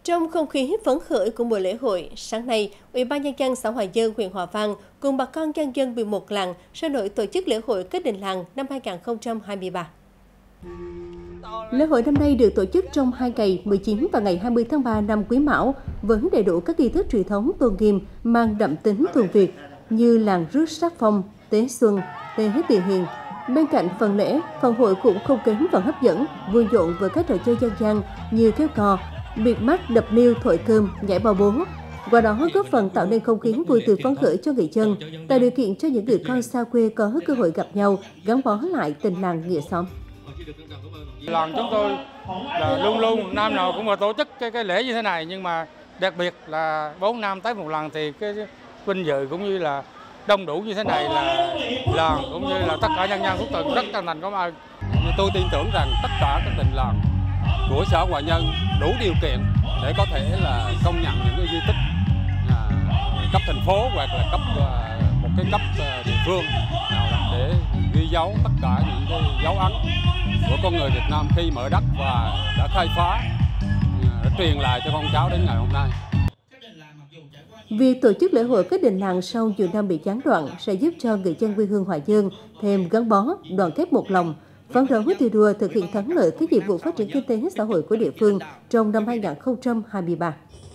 Trong không khí phấn khởi của buổi lễ hội, sáng nay, Ủy ban Nhân dân xã Hòa Nhơn, huyện Hòa Vang cùng bà con nhân dân 11 làng sôi nổi tổ chức lễ hội Kết Đình Làng năm 2023. Lễ hội năm nay được tổ chức trong 2 ngày 19 và ngày 20 tháng 3 năm Quý Mão với đầy đủ các nghi thức truyền thống tôn nghiêm mang đậm tính thuần Việt như làng rước sắc phong, tế xuân, tế tiền hiền. Bên cạnh phần lễ, phần hội cũng không kém phần hấp dẫn, vui nhộn với các trò chơi dân gian như kéo cò, bịt mắt, đập niêu, thổi cơm, nhảy bao bố. Qua đó góp phần tạo nên không khí vui tươi phấn khởi cho người dân, tạo điều kiện cho những người con xa quê có cơ hội gặp nhau, gắn bó lại tình làng nghĩa xóm. Làng chúng tôi là luôn luôn năm nào cũng tổ chức cái lễ như thế này, nhưng mà đặc biệt là 4 năm tới một lần thì cái vinh dự cũng như là đông đủ như thế này là làng cũng như là tất cả nhân dân Phước Thuận rất chân thành cảm ơn. Tôi tin tưởng rằng tất cả các đình làng của xã Hòa Nhơn đủ điều kiện để có thể là công nhận những cái di tích cấp thành phố hoặc là cấp một cái cấp địa phương nào đó để ghi dấu tất cả những cái dấu ấn của con người Việt Nam khi mở đất và đã khai phá, đã truyền lại cho con cháu đến ngày hôm nay. Việc tổ chức lễ hội Kết Đình Làng sau nhiều năm bị gián đoạn sẽ giúp cho người dân quê hương Hòa Nhơn thêm gắn bó, đoàn kết một lòng, phấn đấu thi đua thực hiện thắng lợi các nhiệm vụ phát triển kinh tế xã hội của địa phương trong năm 2023.